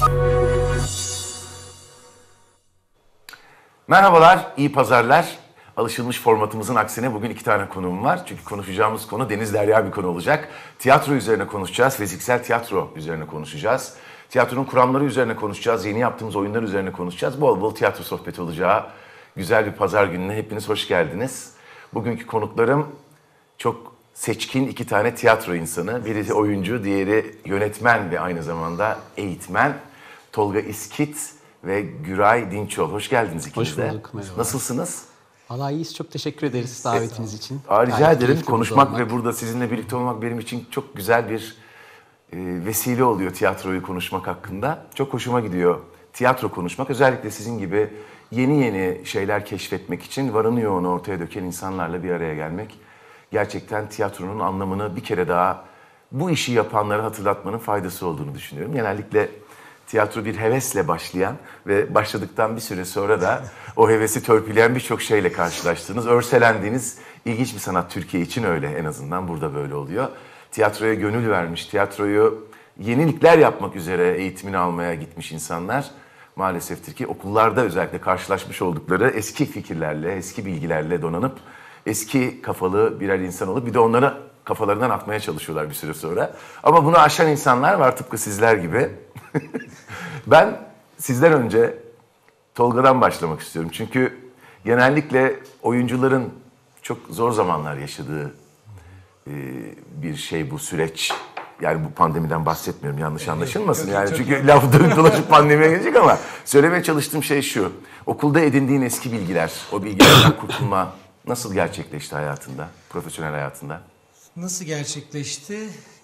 Merhabalar, iyi pazarlar. Alışılmış formatımızın aksine bugün 2 tane konuğum var. Çünkü konuşacağımız konu deniz derya bir konu olacak. Tiyatro üzerine konuşacağız, fiziksel tiyatro üzerine konuşacağız. Tiyatronun kuramları üzerine konuşacağız, yeni yaptığımız oyunlar üzerine konuşacağız. Bol bol tiyatro sohbeti olacağı güzel bir pazar gününe hepiniz hoş geldiniz. Bugünkü konuklarım çok seçkin 2 tane tiyatro insanı. Biri oyuncu, diğeri yönetmen ve aynı zamanda eğitmen. Tolga İskit ve Güray Dinçol. Hoş geldiniz ikiniz de. Hoş bulduk, merhaba. Nasılsınız? Vallahi iyiyiz, çok teşekkür ederiz davetiniz için. Rica ederim. Konuşmak ve burada sizinle birlikte olmak benim için çok güzel bir vesile oluyor tiyatroyu konuşmak hakkında. Çok hoşuma gidiyor tiyatro konuşmak. Özellikle sizin gibi yeni şeyler keşfetmek için varını yoğunu ortaya döken insanlarla bir araya gelmek. Gerçekten tiyatronun anlamını bir kere daha bu işi yapanlara hatırlatmanın faydası olduğunu düşünüyorum. Genellikle tiyatro bir hevesle başlayan ve başladıktan bir süre sonra da o hevesi törpüleyen birçok şeyle karşılaştığınız, örselendiğiniz ilginç bir sanat. Türkiye için öyle, en azından burada böyle oluyor. Tiyatroya gönül vermiş, tiyatroyu yenilikler yapmak üzere eğitimini almaya gitmiş insanlar maaleseftir ki okullarda özellikle karşılaşmış oldukları eski fikirlerle, eski bilgilerle donanıp eski kafalı birer insan olup bir de onları kafalarından atmaya çalışıyorlar bir süre sonra. Ama bunu aşan insanlar var tıpkı sizler gibi. Ben sizden önce Tolga'dan başlamak istiyorum. Çünkü genellikle oyuncuların çok zor zamanlar yaşadığı bir şey bu süreç. Yani bu pandemiden bahsetmiyorum, yanlış anlaşılmasın. Yani çünkü laf dönüp dolaşıp pandemiye gelecek ama söylemeye çalıştığım şey şu. Okulda edindiğin eski bilgiler, o bilgilerden kurtulma nasıl gerçekleşti hayatında, profesyonel hayatında? Nasıl gerçekleşti?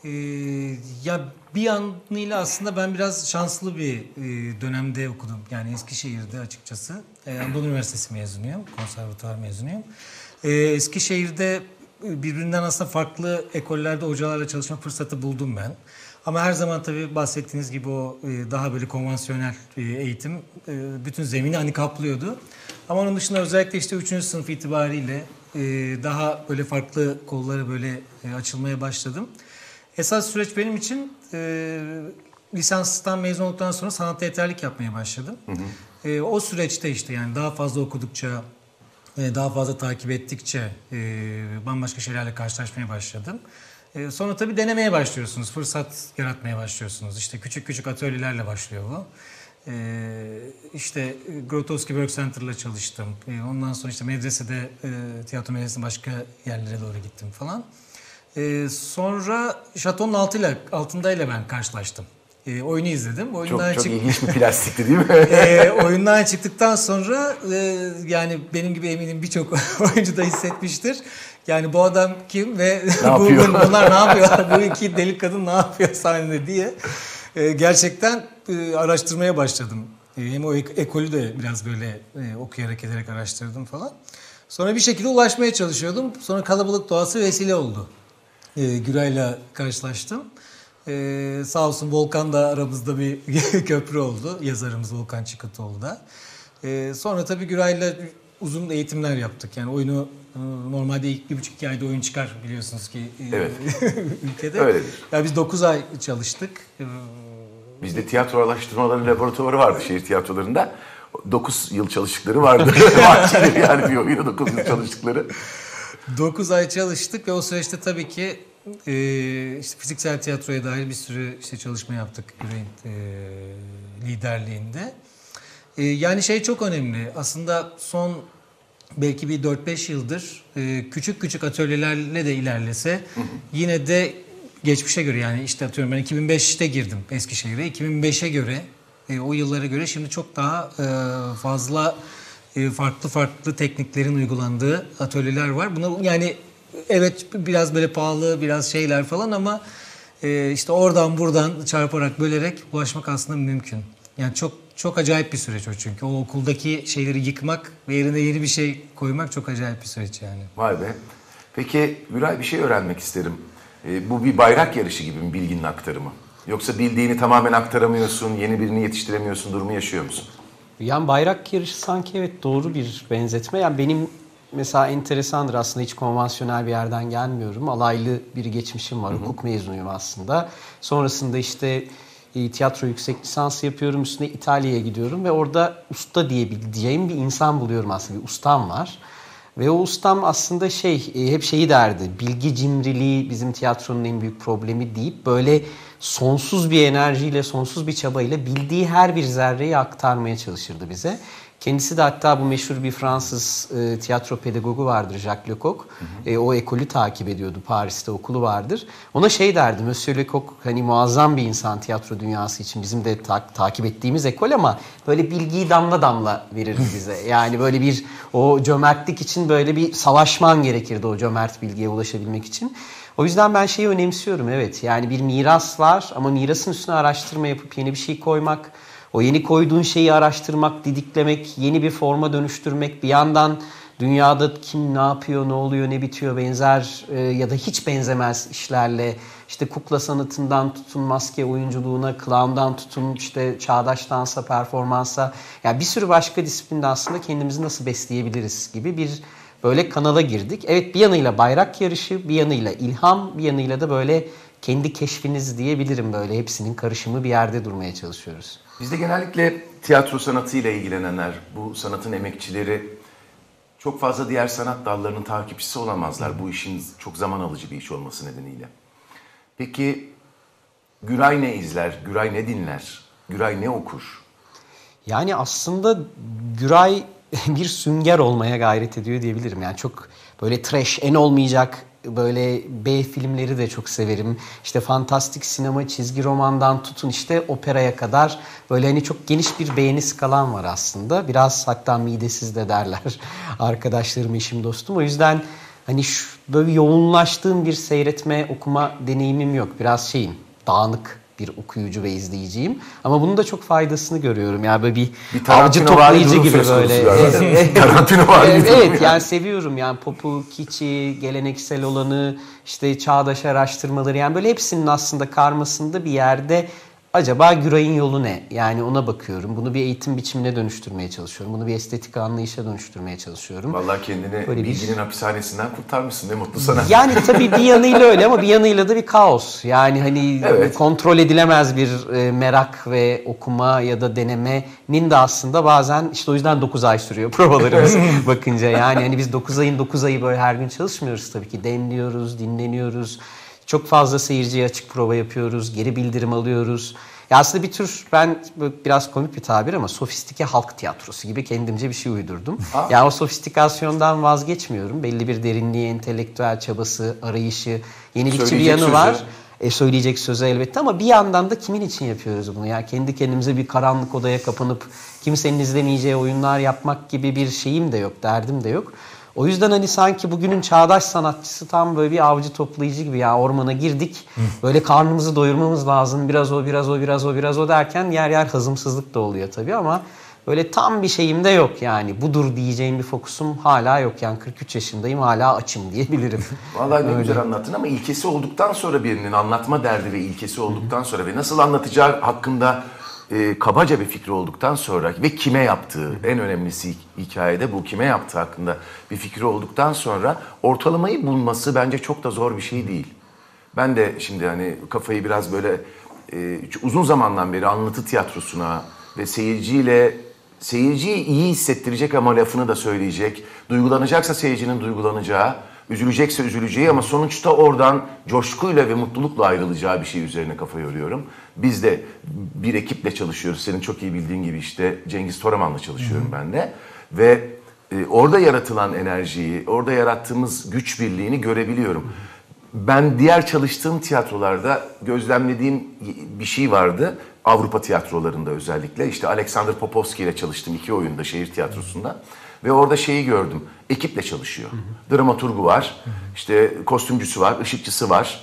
Ya bir yanıyla aslında ben biraz şanslı bir dönemde okudum. Yani Eskişehir'de açıkçası. Anadolu Üniversitesi mezunuyum, konservatuvar mezunuyum. Eskişehir'de birbirinden aslında farklı ekollerde hocalarla çalışma fırsatı buldum ben. Ama her zaman tabii bahsettiğiniz gibi o daha böyle konvansiyonel eğitim bütün zemini hani kaplıyordu. Ama onun dışında özellikle işte 3. sınıf itibariyle daha böyle farklı kollara böyle açılmaya başladım. Esas süreç benim için lisanstan mezun olduktan sonra sanatta yeterlik yapmaya başladım. Hı hı. O süreçte işte yani daha fazla okudukça, daha fazla takip ettikçe bambaşka şeylerle karşılaşmaya başladım. Sonra tabii denemeye başlıyorsunuz, fırsat yaratmaya başlıyorsunuz. İşte küçük küçük atölyelerle başlıyor bu. İşte Grotowski Work Center'la çalıştım. Ondan sonra işte medresede, tiyatro medresinde başka yerlere doğru gittim falan. Sonra Şaton'un altındayla ben karşılaştım. Oyunu izledim. Çok ilginç bir plastikti değil mi? Oyundan çıktıktan sonra yani benim gibi eminim birçok oyuncu da hissetmiştir. Yani bu adam kim ve bunlar ne yapıyorlar? Bu iki deli kadın ne yapıyor sahnede diye. Gerçekten araştırmaya başladım. Hem o ekolü de biraz böyle okuyarak ederek araştırdım falan. Sonra bir şekilde ulaşmaya çalışıyordum. Sonra kalabalık doğası vesile oldu. Güray'la karşılaştım. Sağ olsun Volkan da aramızda bir köprü oldu. Yazarımız Volkan Çıkıtoğlu da. Sonra tabii Güray'la uzun eğitimler yaptık. Yani oyunu normalde ilk 1,5-2 ayda oyun çıkar biliyorsunuz ki evet. ülkede. Öyledir. Ya biz 9 ay çalıştık. Bizde tiyatro araştırmaları laboratuvarı vardı şehir tiyatrolarında. 9 yıl çalıştıkları vardı. Yani bir oyuna 9 yıl çalıştıkları. 9 ay çalıştık ve o süreçte tabii ki işte fiziksel tiyatroya dair bir sürü işte çalışma yaptık Güray'ın liderliğinde. Yani şey çok önemli. Aslında son belki bir 4-5 yıldır küçük küçük atölyelerle de ilerlese yine de geçmişe göre yani işte atıyorum ben 2005'te girdim Eskişehir'e. 2005'e göre o yıllara göre şimdi çok daha fazla farklı tekniklerin uygulandığı atölyeler var. Buna yani evet biraz böyle pahalı biraz şeyler falan ama işte oradan buradan çarparak bölerek ulaşmak aslında mümkün. Yani çok acayip bir süreç o çünkü. O okuldaki şeyleri yıkmak ve yerine yeni bir şey koymak çok acayip bir süreç yani. Vay be. Peki Güray bir şey öğrenmek isterim. Bu bir bayrak yarışı gibi mi bilginin aktarımı? Yoksa bildiğini tamamen aktaramıyorsun, yeni birini yetiştiremiyorsun durumu yaşıyor musun? Yani bayrak yarışı sanki evet doğru bir benzetme. Yani benim mesela enteresandır aslında hiç konvansiyonel bir yerden gelmiyorum. Alaylı bir geçmişim var. Hukuk mezunuyum aslında. Sonrasında işte tiyatro yüksek lisansı yapıyorum. Üstüne İtalya'ya gidiyorum ve orada usta diyebileceğim bir insan buluyorum aslında. Bir ustam var. Ve o ustam aslında hep şeyi derdi. Bilgi cimriliği bizim tiyatronun en büyük problemi deyip böyle sonsuz bir enerjiyle, sonsuz bir çabayla bildiği her bir zerreyi aktarmaya çalışırdı bize. Kendisi de hatta bu meşhur bir Fransız tiyatro pedagogu vardır, Jacques Lecoq. O ekolü takip ediyordu. Paris'te okulu vardır. Ona derdi, Monsieur Lecoq hani muazzam bir insan tiyatro dünyası için. Bizim de takip ettiğimiz ekol ama böyle bilgiyi damla damla verirdi bize. Yani böyle o cömertlik için böyle bir savaşman gerekirdi o cömert bilgiye ulaşabilmek için. O yüzden ben önemsiyorum, evet. Yani bir miras var ama mirasın üstüne araştırma yapıp yeni bir şey koymak, o yeni koyduğun şeyi araştırmak, didiklemek, yeni bir forma dönüştürmek, bir yandan dünyada kim ne yapıyor, ne oluyor, ne bitiyor benzer ya da hiç benzemez işlerle, işte kukla sanatından tutun maske oyunculuğuna, clown'dan tutun işte çağdaş dansa, performansa, yani bir sürü başka disiplinde aslında kendimizi nasıl besleyebiliriz gibi bir böyle kanala girdik. Evet, bir yanıyla bayrak yarışı, bir yanıyla ilham, bir yanıyla da böyle kendi keşfiniz diyebilirim, böyle hepsinin karışımı bir yerde durmaya çalışıyoruz. Bizde genellikle tiyatro sanatıyla ilgilenenler, bu sanatın emekçileri çok fazla diğer sanat dallarının takipçisi olamazlar. Bu işin çok zaman alıcı bir iş olması nedeniyle. Peki Güray ne izler, Güray ne dinler, Güray ne okur? Yani aslında Güray bir sünger olmaya gayret ediyor diyebilirim. Yani çok böyle trash, en olmayacak böyle B filmleri de çok severim. İşte fantastik sinema, çizgi romandan tutun işte operaya kadar böyle hani çok geniş bir beğeni skalam var aslında. Biraz hatta midesiz de derler arkadaşlarım, eşim, dostum. O yüzden hani böyle yoğunlaştığım bir seyretme, okuma deneyimim yok. Biraz dağınık bir okuyucu ve izleyiciyim. Ama bunun da çok faydasını görüyorum. Yani böyle bir avcı toplayıcı gibi böyle. Tarantino var. Evet, yani seviyorum yani popu, kiçi, geleneksel olanı, işte çağdaş araştırmaları, yani böyle hepsinin aslında karmasında bir yerde acaba Güray'ın yolu ne? Yani ona bakıyorum. Bunu bir eğitim biçimine dönüştürmeye çalışıyorum. Bunu bir estetik anlayışa dönüştürmeye çalışıyorum. Vallahi kendini böyle bilginin hapishanesinden kurtarmışsın. Ne mutlu sana. Yani tabii bir yanıyla öyle ama bir yanıyla da bir kaos. Yani hani evet, kontrol edilemez bir merak ve okuma ya da denemenin de aslında bazen işte o yüzden 9 ay sürüyor provalarımız bakınca. Yani hani biz 9 ayın 9 ayı böyle her gün çalışmıyoruz tabii ki. Demliyoruz, dinleniyoruz. Çok fazla seyirciye açık prova yapıyoruz, geri bildirim alıyoruz. Ya aslında bir tür, ben biraz komik bir tabir ama sofistike halk tiyatrosu gibi kendimce bir şey uydurdum. Yani o sofistikasyondan vazgeçmiyorum. Belli bir derinliği, entelektüel çabası, arayışı, yenilikçi bir yanı var. Söyleyecek sözü elbette ama bir yandan da kimin için yapıyoruz bunu? Yani kendi kendimize bir karanlık odaya kapanıp kimsenin izlemeyeceği oyunlar yapmak gibi bir şeyim de yok, derdim de yok. O yüzden hani sanki bugünün çağdaş sanatçısı tam böyle bir avcı toplayıcı gibi, ya ormana girdik. Böyle karnımızı doyurmamız lazım. Biraz o, biraz o, biraz o, biraz o derken yer yer hazımsızlık da oluyor tabii ama böyle tam bir şeyim de yok yani. Budur diyeceğim bir fokusum hala yok. Yani 43 yaşındayım, hala açım diyebilirim. Vallahi ne güzel anlattın ama ilkesi olduktan sonra, birinin anlatma derdi ve ilkesi olduktan sonra ve nasıl anlatacağı hakkında kabaca bir fikri olduktan sonra ve kime yaptığı, en önemlisi hikayede bu, kime yaptığı hakkında bir fikri olduktan sonra ortalamayı bulması bence çok da zor bir şey değil. Ben de şimdi hani kafayı biraz böyle uzun zamandan beri anlatı tiyatrosuna ve seyirciyi iyi hissettirecek ama lafını da söyleyecek, duygulanacaksa seyircinin duygulanacağı, üzülecekse üzüleceği ama sonuçta oradan coşkuyla ve mutlulukla ayrılacağı bir şey üzerine kafa yoruyorum. Biz de bir ekiple çalışıyoruz. Senin çok iyi bildiğin gibi işte Cengiz Toraman'la çalışıyorum ben de. Ve orada yaratılan enerjiyi, orada yarattığımız güç birliğini görebiliyorum. Ben diğer çalıştığım tiyatrolarda gözlemlediğim bir şey vardı. Avrupa tiyatrolarında özellikle. İşte Alexander Popovski ile çalıştım 2 oyunda şehir tiyatrosunda. Ve orada şeyi gördüm. Ekiple çalışıyor. Dramaturgu var. İşte kostümcüsü var, ışıkçısı var.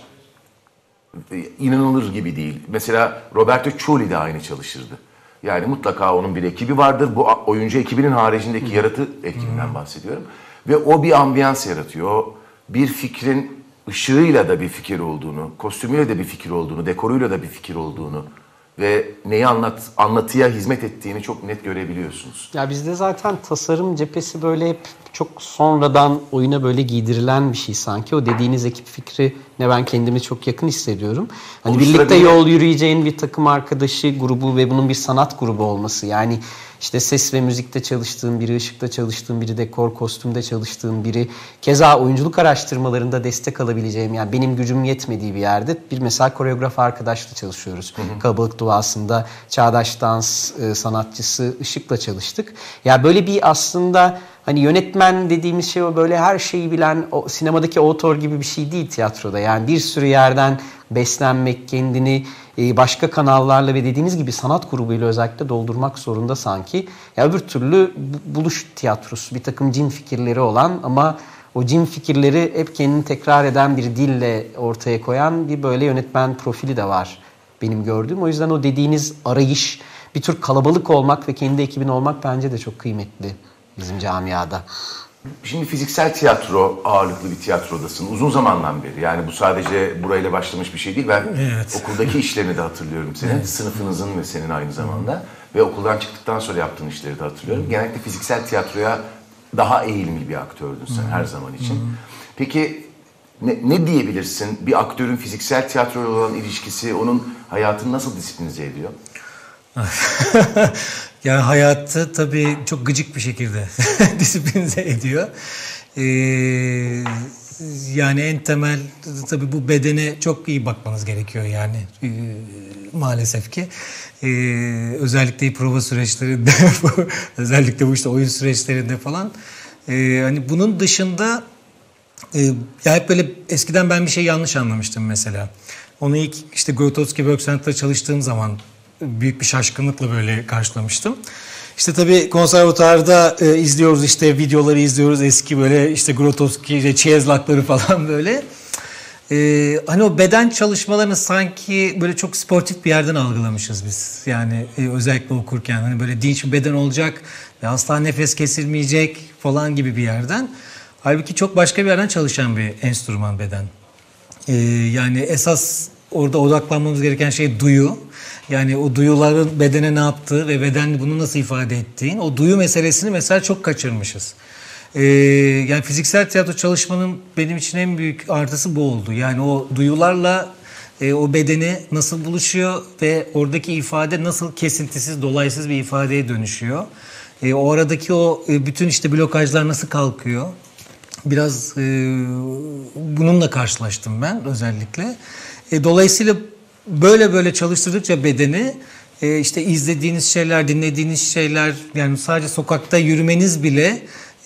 İnanılır gibi değil. Mesela Roberto Ciulli de aynı çalışırdı. Yani mutlaka onun bir ekibi vardır. Bu oyuncu ekibinin haricindeki yaratı ekibinden bahsediyorum. Ve o bir ambiyans yaratıyor. O bir fikrin ışığıyla da bir fikir olduğunu, kostümüyle de bir fikir olduğunu, dekoruyla da bir fikir olduğunu ve neyi anlatıya hizmet ettiğini çok net görebiliyorsunuz. Ya bizde zaten tasarım cephesi böyle hep çok sonradan oyuna böyle giydirilen bir şey sanki. O dediğiniz ekip fikri ne ben kendimi çok yakın hissediyorum. Hani birlikte yol yürüyeceğin bir takım arkadaşı grubu ve bunun bir sanat grubu olması. Yani işte ses ve müzikte çalıştığım biri, ışıkta çalıştığım biri, dekor, kostümde çalıştığım biri. Keza oyunculuk araştırmalarında destek alabileceğim, yani benim gücüm yetmediği bir yerde bir mesela koreograf arkadaşla çalışıyoruz. Kalabalık Duası'nda çağdaş dans sanatçısı Işık'la çalıştık. Ya böyle bir aslında hani yönetmen dediğimiz şey o böyle her şeyi bilen o sinemadaki autor gibi bir şey değil tiyatroda. Yani bir sürü yerden beslenmek, kendini başka kanallarla ve dediğiniz gibi sanat grubuyla özellikle doldurmak zorunda sanki. Ya öbür türlü buluş tiyatrosu, bir takım cin fikirleri olan ama o cin fikirleri hep kendini tekrar eden bir dille ortaya koyan bir böyle yönetmen profili de var benim gördüğüm. O yüzden o dediğiniz arayış, bir tür kalabalık olmak ve kendi ekibin olmak bence de çok kıymetli bizim camiada. Şimdi fiziksel tiyatro ağırlıklı bir tiyatrodasın uzun zamandan beri. Yani bu sadece burayla başlamış bir şey değil. Ben okuldaki işlerini de hatırlıyorum senin. Sınıfınızın ve senin aynı zamanda. Ve okuldan çıktıktan sonra yaptığın işleri de hatırlıyorum. Genellikle fiziksel tiyatroya daha eğilimli bir aktördün sen her zaman için. Peki ne diyebilirsin? Bir aktörün fiziksel tiyatroyla olan ilişkisi onun hayatını nasıl disiplinize ediyor? Yani hayatı tabii çok gıcık bir şekilde disiplinize ediyor. Yani en temel tabii bu bedene çok iyi bakmanız gerekiyor yani maalesef ki. Özellikle prova süreçlerinde, özellikle bu işte oyun süreçlerinde falan. Hani bunun dışında ya hep böyle eskiden ben bir şey yanlış anlamıştım mesela. Onu ilk işte Grotowski Work Center'da çalıştığım zaman büyük bir şaşkınlıkla böyle karşılamıştım. İşte tabii konservatuarda izliyoruz, işte videoları izliyoruz, eski böyle işte Grotowski, Çeyizlakları falan böyle. Hani o beden çalışmalarını sanki böyle çok sportif bir yerden algılamışız biz. Yani özellikle okurken hani böyle dinç bir beden olacak ve asla nefes kesilmeyecek falan gibi bir yerden. Halbuki çok başka bir yerden çalışan bir enstrüman beden. Yani esas orada odaklanmamız gereken şey duyu. Yani o duyuların bedene ne yaptığı ve beden bunu nasıl ifade ettiğin, o duyu meselesini mesela çok kaçırmışız. Yani fiziksel tiyatro çalışmanın benim için en büyük artısı bu oldu. Yani o duyularla o bedeni nasıl buluşuyor ve oradaki ifade nasıl kesintisiz, dolaysız bir ifadeye dönüşüyor. O aradaki o bütün işte blokajlar nasıl kalkıyor. Biraz bununla karşılaştım ben özellikle. Dolayısıyla böyle çalıştırdıkça bedeni işte izlediğiniz şeyler, dinlediğiniz şeyler, yani sadece sokakta yürümeniz bile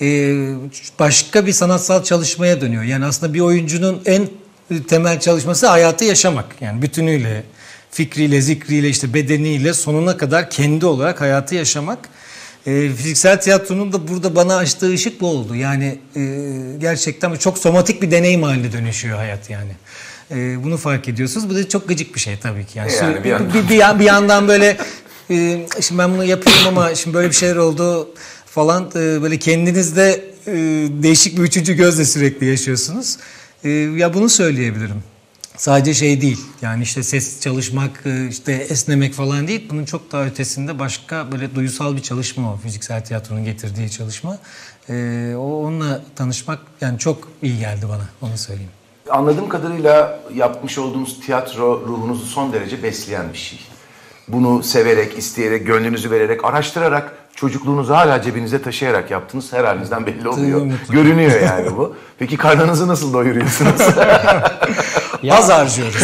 başka bir sanatsal çalışmaya dönüyor. Yani aslında bir oyuncunun en temel çalışması hayatı yaşamak. Yani bütünüyle, fikriyle, zikriyle, işte bedeniyle sonuna kadar kendi olarak hayatı yaşamak. Fiziksel tiyatronun da burada bana açtığı ışık bu oldu. Yani gerçekten çok somatik bir deneyim haline dönüşüyor hayat yani. Bunu fark ediyorsunuz. Bu da çok gıcık bir şey tabii ki. Yani bir yandan böyle şimdi ben bunu yapıyorum ama şimdi böyle bir şeyler oldu falan, böyle kendinizde değişik bir üçüncü gözle sürekli yaşıyorsunuz. Ya bunu söyleyebilirim. Sadece şey değil. Yani işte ses çalışmak, işte esnemek falan değil. Bunun çok daha ötesinde başka böyle duysal bir çalışma o. Fiziksel tiyatronun getirdiği çalışma. Onunla tanışmak yani çok iyi geldi bana. Onu söyleyeyim. Anladığım kadarıyla yapmış olduğunuz tiyatro ruhunuzu son derece besleyen bir şey. Bunu severek, isteyerek, gönlünüzü vererek, araştırarak, çocukluğunuzu hala cebinize taşıyarak yaptığınız her halinizden belli oluyor. Görünüyor yani bu. Peki karnınızı nasıl doyuruyorsunuz? Az harcıyoruz.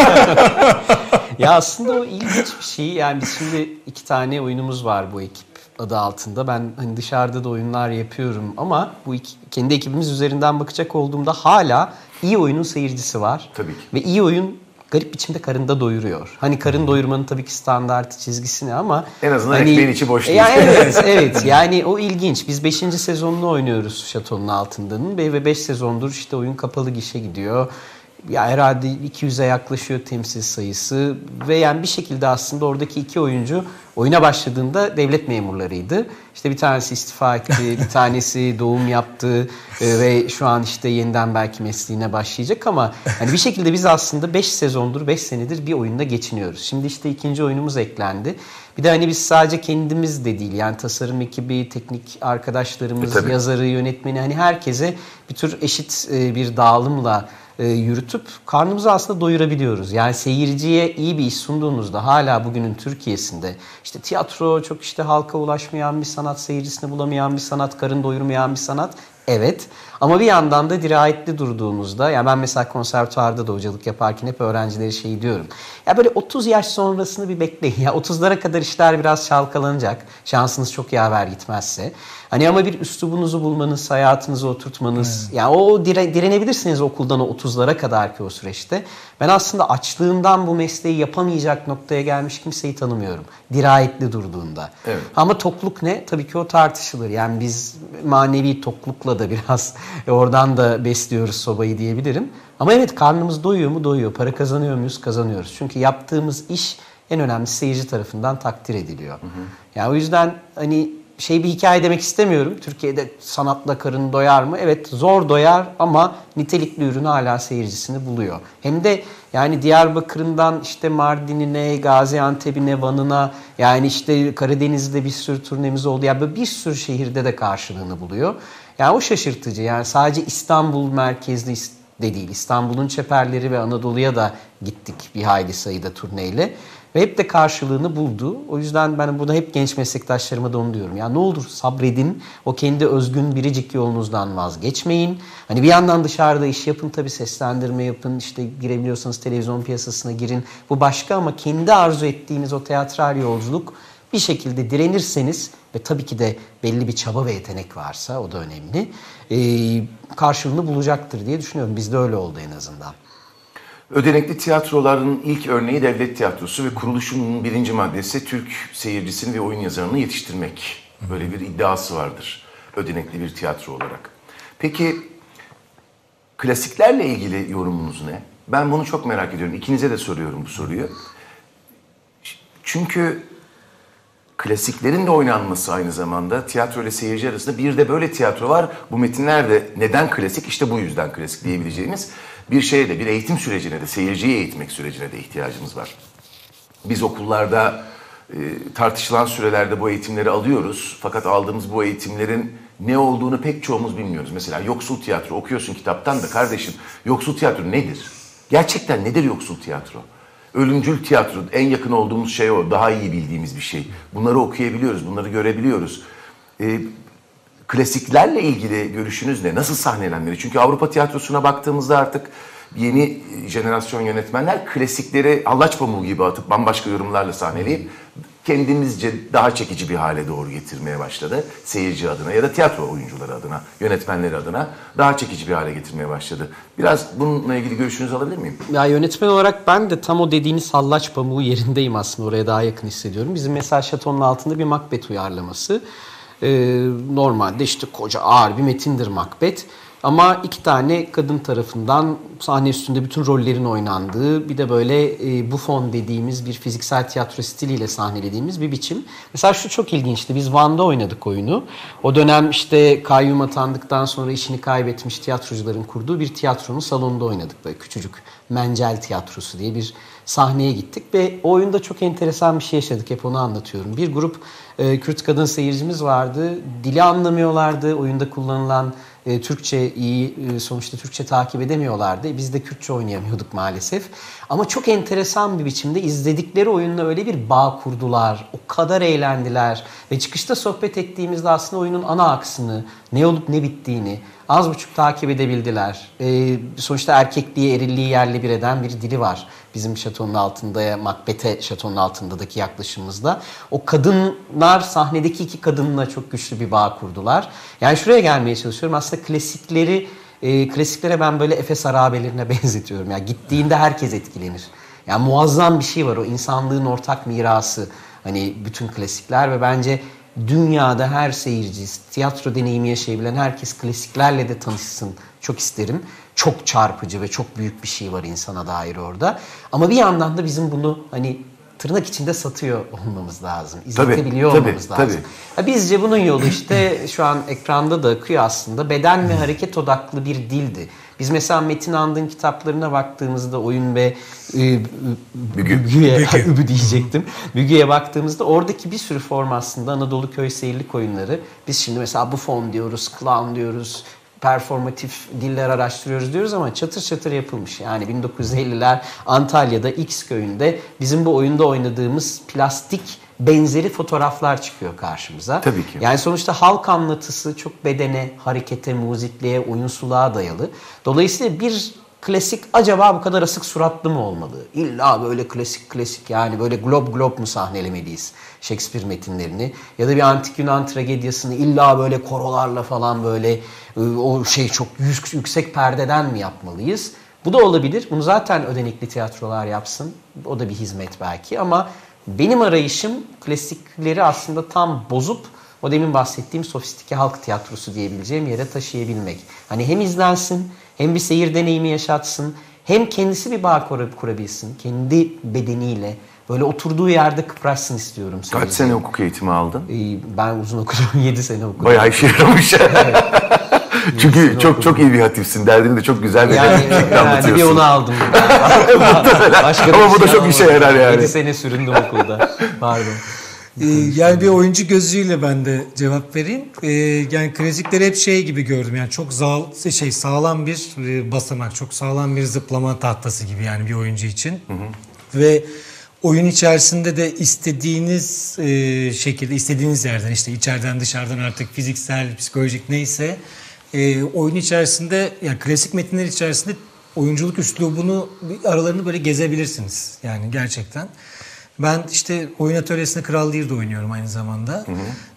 Ya aslında o ilginç bir şey. Yani biz şimdi 2 tane oyunumuz var bu ekip adı altında. Ben hani dışarıda da oyunlar yapıyorum ama bu kendi ekibimiz üzerinden bakacak olduğumda hala iyi oyunun seyircisi var. Tabii ki. Ve iyi oyun garip biçimde karında doyuruyor. Hani karın doyurmanın tabii ki standart çizgisini ama en azından hani, ekmeğin içi boş değil. Yani evet yani o ilginç. Biz 5. sezonunu oynuyoruz Şatonun Altında'nın ve 5 sezondur işte oyun kapalı gişe gidiyor. ya herhalde 200'e yaklaşıyor temsil sayısı ve yani bir şekilde aslında oradaki 2 oyuncu oyuna başladığında devlet memurlarıydı. İşte bir tanesi istifa etti, bir tanesi doğum yaptı ve şu an işte yeniden belki mesleğine başlayacak ama hani bir şekilde biz aslında 5 sezondur, 5 senedir bir oyunda geçiniyoruz. Şimdi işte 2. oyunumuz eklendi. Bir de hani biz sadece kendimiz de değil yani tasarım ekibi, teknik arkadaşlarımız, yazarı, yönetmeni hani herkese bir tür eşit bir dağılımla yürütüp karnımızı aslında doyurabiliyoruz. Yani seyirciye iyi bir iş sunduğunuzda hala bugünün Türkiye'sinde işte tiyatro çok işte halka ulaşmayan bir sanat, seyircisini bulamayan bir sanat, karın doyurmayan bir sanat. Evet ama bir yandan da dirayetli durduğunuzda yani ben mesela konservatuvarda da hocalık yaparken hep öğrencilere şey diyorum. Ya böyle 30 yaş sonrasını bir bekleyin. Ya 30'lara kadar işler biraz çalkalanacak. Şansınız çok yaver gitmezse. Hani ama bir üslubunuzu bulmanız, hayatınızı oturtmanız. Yani o direnebilirsiniz okuldan o 30'lara kadar ki o süreçte. Ben aslında açlığından bu mesleği yapamayacak noktaya gelmiş kimseyi tanımıyorum. Dirayetli durduğunda. Evet. Ama tokluk ne? Tabii ki o tartışılır. Yani biz manevi toklukla da biraz oradan da besliyoruz sobayı diyebilirim. Ama evet karnımız doyuyor mu? Doyuyor. Para kazanıyor muyuz? Kazanıyoruz. Çünkü yaptığımız iş en önemlisi seyirci tarafından takdir ediliyor. Yani o yüzden hani bir hikaye demek istemiyorum. Türkiye'de sanatla karın doyar mı? Evet zor doyar ama nitelikli ürün hala seyircisini buluyor. Hem de yani Diyarbakır'ından işte Mardin'ine, Gaziantep'ine, Van'ına yani işte Karadeniz'de bir sürü turnemiz oldu. Yani böyle bir sürü şehirde de karşılığını buluyor. Yani o şaşırtıcı. Yani sadece İstanbul merkezli de değil. İstanbul'un çeperleri ve Anadolu'ya da gittik bir hayli sayıda turneyle. Ve hep de karşılığını buldu. O yüzden ben burada hep genç meslektaşlarıma da onu diyorum. Ya ne olur sabredin. O kendi özgün biricik yolunuzdan vazgeçmeyin. Hani bir yandan dışarıda iş yapın tabii seslendirme yapın. İşte girebiliyorsanız televizyon piyasasına girin. Bu başka ama kendi arzu ettiğiniz o teatral yolculuk bir şekilde direnirseniz ve tabii ki de belli bir çaba ve yetenek varsa o da önemli. Karşılığını bulacaktır diye düşünüyorum. Bizde öyle oldu en azından. Ödenekli tiyatroların ilk örneği devlet tiyatrosu ve kuruluşunun 1. maddesi Türk seyircisini ve oyun yazarını yetiştirmek. Böyle bir iddiası vardır ödenekli bir tiyatro olarak. Peki klasiklerle ilgili yorumunuz ne? Ben bunu çok merak ediyorum. İkinize de soruyorum bu soruyu. Çünkü klasiklerin de oynanması aynı zamanda tiyatro ile seyirci arasında bir de böyle tiyatro var. Bu metinler de neden klasik? İşte bu yüzden klasik diyebileceğimiz bir şeye de, bir eğitim sürecine de, seyirciyi eğitmek sürecine de ihtiyacımız var. Biz okullarda tartışılan sürelerde bu eğitimleri alıyoruz. Fakat aldığımız bu eğitimlerin ne olduğunu pek çoğumuz bilmiyoruz. Mesela yoksul tiyatro okuyorsun kitaptan da kardeşim yoksul tiyatro nedir? Gerçekten nedir yoksul tiyatro? Ölümcül tiyatro, en yakın olduğumuz şey o, daha iyi bildiğimiz bir şey. Bunları okuyabiliyoruz, bunları görebiliyoruz. Klasiklerle ilgili görüşünüz ne? Nasıl sahnelenmeli? Çünkü Avrupa tiyatrosuna baktığımızda artık yeni jenerasyon yönetmenler klasikleri hallaç pamuğu gibi atıp bambaşka yorumlarla sahneleyip kendimizce daha çekici bir hale doğru getirmeye başladı. Seyirci adına ya da tiyatro oyuncuları adına, yönetmenleri adına daha çekici bir hale getirmeye başladı. Biraz bununla ilgili görüşünüzü alabilir miyim? Ya yönetmen olarak ben de tam o dediğiniz hallaç pamuğu yerindeyim aslında. Oraya daha yakın hissediyorum. Bizim mesela Şatonun Altında bir Macbeth uyarlaması. Normalde işte koca ağır bir metindir Macbeth. Ama 2 tane kadın tarafından sahne üstünde bütün rollerin oynandığı bir de böyle buffon dediğimiz bir fiziksel tiyatro stiliyle sahnelediğimiz bir biçim. Mesela şu çok ilginçti. Biz Van'da oynadık oyunu. O dönem işte kayyum atandıktan sonra işini kaybetmiş tiyatrocuların kurduğu bir tiyatronun salonunda oynadık. Böyle küçücük Mencel Tiyatrosu diye bir sahneye gittik ve o oyunda çok enteresan bir şey yaşadık. Hep onu anlatıyorum. Bir grup Kürt kadın seyircimiz vardı. Dili anlamıyorlardı. Oyunda kullanılan Türkçe iyi, sonuçta Türkçe takip edemiyorlardı. Biz de Kürtçe oynayamıyorduk maalesef. Ama çok enteresan bir biçimde izledikleri oyunla öyle bir bağ kurdular. O kadar eğlendiler. Ve çıkışta sohbet ettiğimizde aslında oyunun ana aksını, ne olup ne bittiğini az buçuk takip edebildiler. Sonuçta erkekliği, erilliği yerle bir eden bir dili var. Bizim Şatonun Altında'ya, Macbeth'e Şatonun Altında'daki yaklaşımımızda. O kadınlar sahnedeki 2 kadınla çok güçlü bir bağ kurdular. Yani şuraya gelmeye çalışıyorum. Aslında klasiklere ben böyle Efes harabelerine benzetiyorum. Yani gittiğinde herkes etkilenir. Yani muazzam bir şey var o insanlığın ortak mirası. Hani bütün klasikler ve bence dünyada her seyirci, tiyatro deneyimi yaşayabilen herkes klasiklerle de tanışsın. Çok isterim. Çok çarpıcı ve çok büyük bir şey var insana dair orada. Ama bir yandan da bizim bunu hani tırnak içinde satıyor olmamız lazım. İzletebiliyor olmamız lazım. Bizce bunun yolu işte şu an ekranda da akıyor aslında. Beden ve hareket odaklı bir dildi. Biz mesela Metin Andın kitaplarına baktığımızda oyun ve Übü diyecektim. Bügü'ye baktığımızda oradaki bir sürü form aslında Anadolu köy seyirlik oyunları. Biz şimdi mesela Buffon diyoruz, clown diyoruz, performatif diller araştırıyoruz diyoruz ama çatır çatır yapılmış. Yani 1950'ler Antalya'da X köyünde bizim bu oyunda oynadığımız plastik benzeri fotoğraflar çıkıyor karşımıza. Tabii ki. Yani sonuçta halk anlatısı çok bedene, harekete, muzikliğe, oyunsuluğa dayalı. Dolayısıyla bir klasik acaba bu kadar asık suratlı mı olmalı? İlla böyle klasik yani böyle glob mu sahnelemeliyiz Shakespeare metinlerini? Ya da bir antik Yunan tragedyasını illa böyle korolarla falan böyle o şey çok yüksek perdeden mi yapmalıyız? Bu da olabilir. Bunu zaten ödenekli tiyatrolar yapsın. O da bir hizmet belki ama benim arayışım klasikleri aslında tam bozup o demin bahsettiğim sofistike halk tiyatrosu diyebileceğim yere taşıyabilmek. Hani hem izlensin, hem bir seyir deneyimi yaşatsın, hem kendisi bir bağ kurabilsin. Kendi bedeniyle böyle oturduğu yerde kıpraşsın istiyorum. Kaç sene hukuk eğitimi aldın? Ben uzun okudum, 7 sene okudum. Bayağı işe yaramış. Çünkü çok iyi bir hatifsin. Derdini de çok güzel bir anlatıyorsun. Bir onu aldım. Ama bu da çok işe yarar yani. 7 sene süründüm okulda. Pardon. Yani bir oyuncu gözüyle ben de cevap vereyim. Yani klasikleri hep şey gibi gördüm. Yani çok sağlam bir basamak, çok sağlam bir zıplama tahtası gibi yani bir oyuncu için. Ve oyun içerisinde de istediğiniz şekilde, istediğiniz yerden işte içeriden dışarıdan artık fiziksel, psikolojik neyse oyun içerisinde yani klasik metinler içerisinde oyunculuk üslubunu aralarını böyle gezebilirsiniz. Yani gerçekten. Ben işte oyun atölyesinde Kral Lear'da oynuyorum aynı zamanda.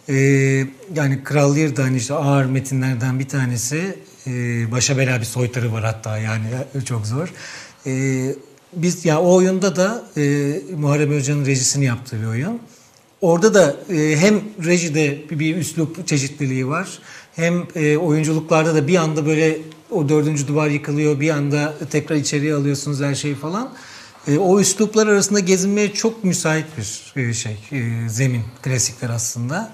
Yani Kral Lear'da hani işte ağır metinlerden bir tanesi. Başa bela bir soytarı var hatta yani çok zor. Biz ya o oyunda da Muharrem Özcan'ın rejisini yaptığı bir oyun. Orada da hem rejide bir üslup çeşitliliği var. Hem oyunculuklarda da bir anda böyle o dördüncü duvar yıkılıyor. Bir anda tekrar içeriye alıyorsunuz her şeyi falan. O üsluplar arasında gezinmeye çok müsait bir zemin klasikler aslında.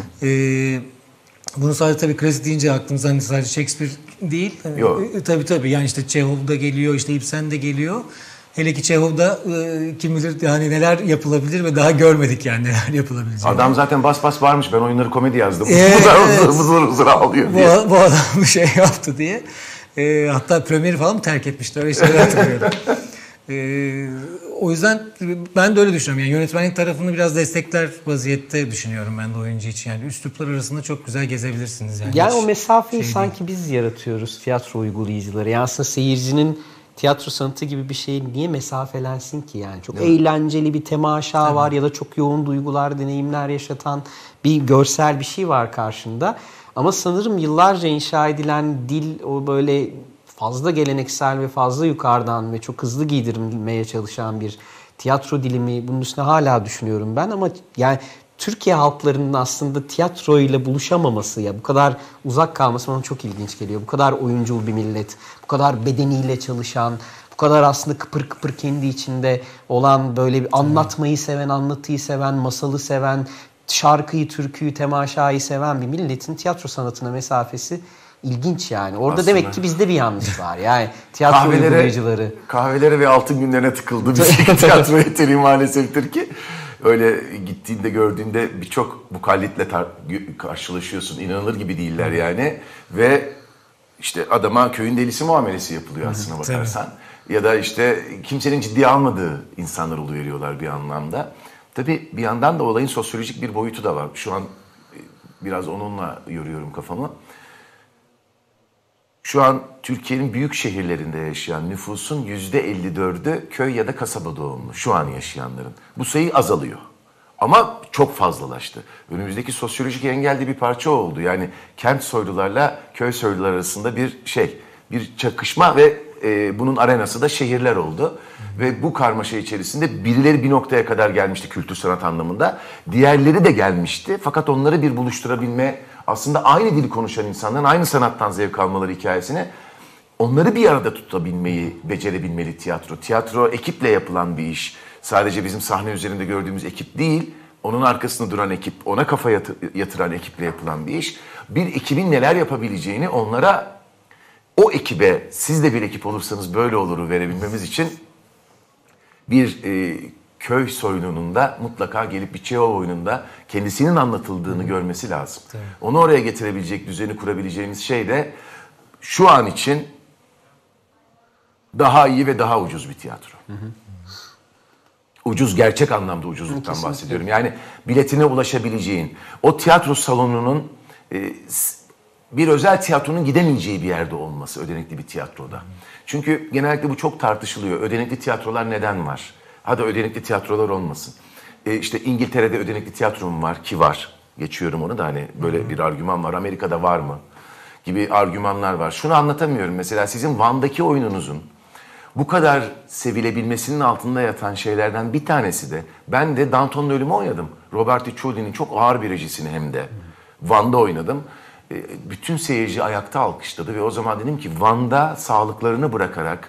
Bunu sadece tabii klasik deyince aklımıza hani sadece Shakespeare değil. Yok. Tabii yani işte Çehov da geliyor, işte Ibsen de geliyor. Hele ki Çehov'da kim bilir yani neler yapılabilir ve daha görmedik yani neler yapılabileceğini. Adam zaten bas varmış. Ben oyunları komedi yazdım. Evet. Huzur ağlıyor diye. Bu adam bir şey yaptı diye. Hatta premieri falan mı terk etmişti? Öyle şeyler hatırlıyorum. O yüzden ben de öyle düşünüyorum. Yani yönetmenlik tarafını biraz destekler vaziyette düşünüyorum ben de oyuncu için. Yani üsluplar arasında çok güzel gezebilirsiniz. Yani o mesafeyi sanki biz yaratıyoruz tiyatro uygulayıcıları. Yani aslında seyircinin tiyatro sanatı gibi bir şey niye mesafelensin ki yani? Çok eğlenceli bir temaşa var ya da çok yoğun duygular, deneyimler yaşatan bir görsel bir şey var karşında. Ama sanırım yıllarca inşa edilen dil o böyle fazla geleneksel ve fazla yukarıdan ve çok hızlı giydirilmeye çalışan bir tiyatro dilimi. Bunun üstüne hala düşünüyorum ben ama yani Türkiye halklarının aslında tiyatroyla buluşamaması ya bu kadar uzak kalması bana çok ilginç geliyor. Bu kadar oyuncul bir millet, bu kadar bedeniyle çalışan, bu kadar aslında kıpır kıpır kendi içinde olan böyle bir anlatmayı seven, anlatıyı seven, masalı seven, şarkıyı, türküyü, temaşayı seven bir milletin tiyatro sanatına mesafesi ilginç yani. Orada aslında demek ki bizde bir yanlış var. Yani tiyatro uygulayıcıları. Kahvelere ve altın günlerine tıkıldı bir tiyatro yeteneği maaleseftir ki. Öyle gittiğinde gördüğünde birçok mukallitle karşılaşıyorsun. İnanılır gibi değiller yani. Ve işte adama köyün delisi muamelesi yapılıyor aslına bakarsan. Ya da işte kimsenin ciddiye almadığı insanlar oluveriyorlar bir anlamda. Tabii bir yandan da olayın sosyolojik bir boyutu da var. Şu an biraz onunla yoruyorum kafamı. Şu an Türkiye'nin büyük şehirlerinde yaşayan nüfusun %54'ü köy ya da kasaba doğumlu. Şu an yaşayanların. Bu sayı azalıyor. Ama çok fazlalaştı. Önümüzdeki sosyolojik engel de bir parça oldu. Yani kent soylularla köy soylular arasında bir çakışma ve bunun arenası da şehirler oldu. Ve bu karmaşa içerisinde birileri bir noktaya kadar gelmişti kültür sanat anlamında. Diğerleri de gelmişti. Fakat onları bir buluşturabilme, aslında aynı dili konuşan insanların aynı sanattan zevk almaları hikayesine, onları bir arada tutabilmeyi becerebilmeli tiyatro. Tiyatro ekiple yapılan bir iş. Sadece bizim sahne üzerinde gördüğümüz ekip değil, onun arkasında duran ekip, ona kafa yatıran ekiple yapılan bir iş. Bir ekibin neler yapabileceğini onlara, o ekibe, siz de bir ekip olursanız böyle oluru verebilmemiz için bir köy soyununda mutlaka gelip bir Çehov oyununda kendisinin anlatıldığını görmesi lazım. Tabii. Onu oraya getirebilecek, düzeni kurabileceğimiz şey de şu an için daha iyi ve daha ucuz bir tiyatro. Ucuz, gerçek anlamda ucuzluktan Kesinlikle. bahsediyorum. Yani biletine ulaşabileceğin, o tiyatro salonunun bir özel tiyatronun gidemeyeceği bir yerde olması, ödenekli bir tiyatroda. Çünkü genellikle bu çok tartışılıyor. Ödenekli tiyatrolar neden var? Hadi ödenekli tiyatrolar olmasın. İşte İngiltere'de ödenekli tiyatro mu var? Ki var. Geçiyorum onu da, hani böyle bir argüman var. Amerika'da var mı? Gibi argümanlar var. Şunu anlatamıyorum. Mesela sizin Van'daki oyununuzun bu kadar sevilebilmesinin altında yatan şeylerden bir tanesi de, ben de Danton'un Ölümü oynadım. Roberto Ciudi'nin çok ağır bir rejisini hem de. Van'da oynadım. Bütün seyirci ayakta alkışladı ve o zaman dedim ki Van'da sağlıklarını bırakarak